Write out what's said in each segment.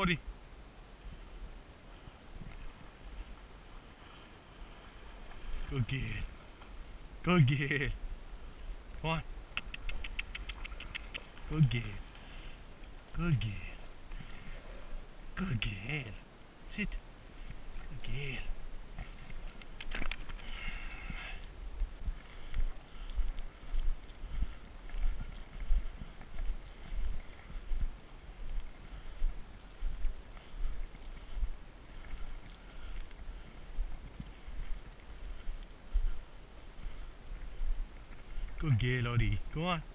Lottie. Good girl. Good girl. Come on. Good girl. Good girl. Good girl. Sit. Good girl. Good girl, Lottie. Go on.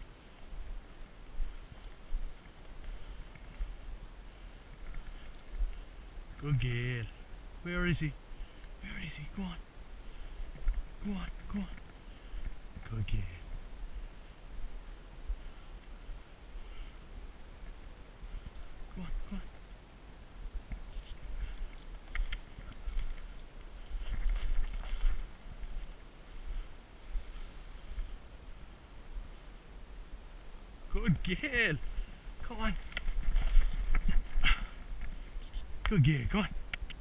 Good girl. Where is he? Where is he? Go on. Go on. Go on. Good girl. Go on. Go on. Good girl. Come on. Good girl. Go on.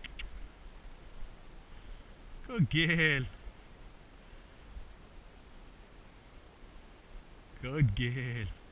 Good girl. Good girl.